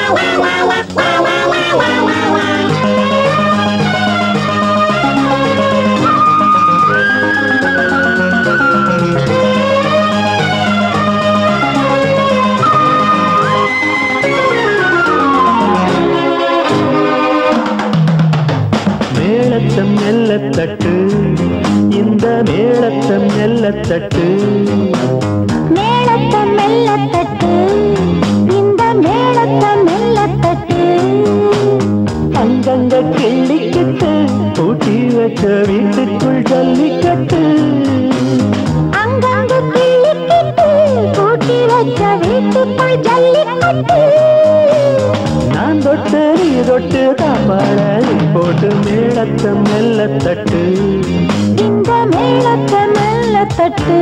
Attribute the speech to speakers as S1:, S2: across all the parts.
S1: மேளத்தம் மெல்லத்தட்டு இந்த மேளத்தம் மெல்லத்தட்டு
S2: மேளத்தம் மெல்லத்தட்டு இந்த மேளத்தம் மெல்லத்தட்டு
S1: அங்கங்க கிள்ளிக்கிட்டு பூட்டி வச்ச வீட்டுக்குள் ஜல்லிக்கட்டு
S2: அங்கங்க கிள்ளிக்கிட்டு பூட்டி வச்ச வீட்டுக்குள் ஜல்லிக்கட்டு
S1: நான் தொட்டு நீ தொட்டு தாப்பாட போட்டு மேளத்தம் மெல்லத்தட்டு
S2: இந்த மேளத்தம் மெல்லத்தட்டு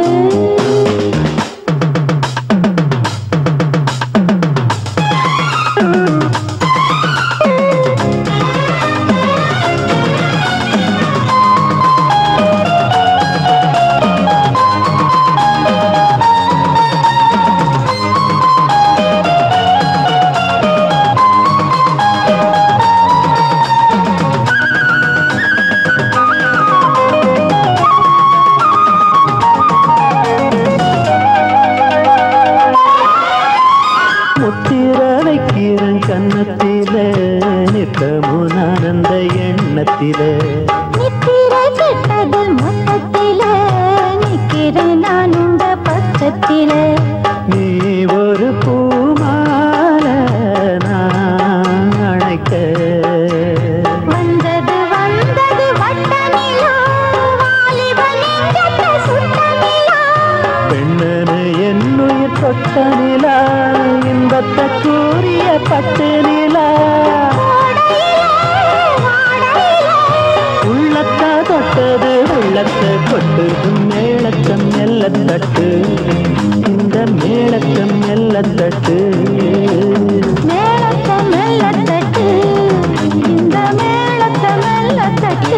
S1: கன்னத்தில நித்தமும் ஆனந்த எண்ணத்தில
S2: நித்திரை கெட்டது மொத்தத்தில நிக்கிறேன் நான் உண்ட பக்கத்தில
S1: நீ ஒரு பூமால நான் அணைக்க
S2: வந்தது வந்தது வட்டமிலா வாலிபனின் சுட்டமிலா
S1: பெண்ணனு என்னுயிர் தொட்ட நிலா இன்பத்தை கூறிய பட்டு நிலா உள்ளத்தை தொட்டது உள்ளத்தை கொட்டது மேளத்தம் மெல்லத்தட்டு இந்த மேளத்தம் மெல்லத்தட்டு
S2: மேளத்தம் மெல்லத்தட்டு இந்த மேளத்தம் மெல்லத்தட்டு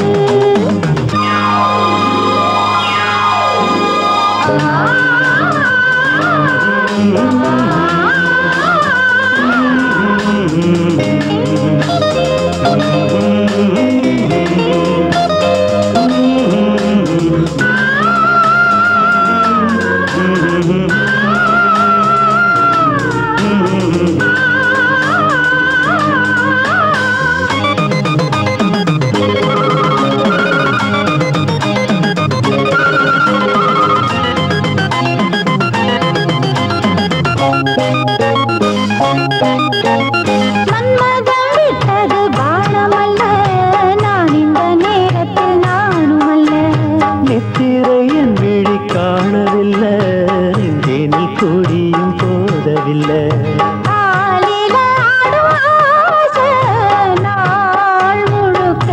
S2: மன்மதம் விட்டது பானமல்ல நான் இந்த நேரத்தில் நானும் அல்ல
S1: நித்திரை என் விழி காணவில்லை இங்கே நீ கூடியும் போதவில்லை
S2: ஆலில ஆடும் ஆசை நாள் முழுக்க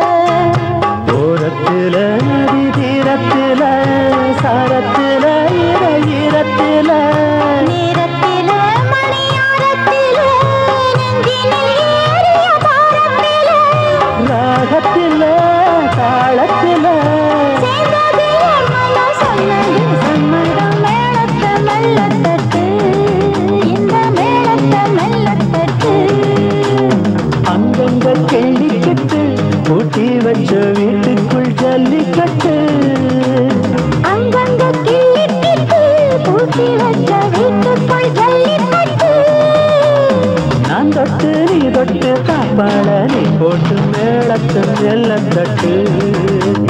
S1: ஓரத்தில நதி தீரத்தில சாரத்தில ஈரத்தில
S2: நேரத்தில மணியாரத்தில நெஞ்சினில் ஏறிய பாரத்தில
S1: ராகத்தில தாளத்தில
S2: சேர்ந்தது என் மனம் சொன்னது சம்மதம் மேளத்த மெல்லத்தட்டு இந்த மேளத்த மெல்லத்தட்டு
S1: அங்கங்க கேள்விக்கட்டு பூட்டி வச்ச வீட்டுக்குள் ஜல்லிக்கட்டு
S2: அங்கங்க கிள்ளிக்கிட்டு பூட்டி வச்ச வீட்டுக்குள் ஜல்லிக்கட்டு
S1: நான் தொட்டு நீ தொட்டு தாப்பாட நீ போட்டு மேளத்தம் மெல்லத்தட்டு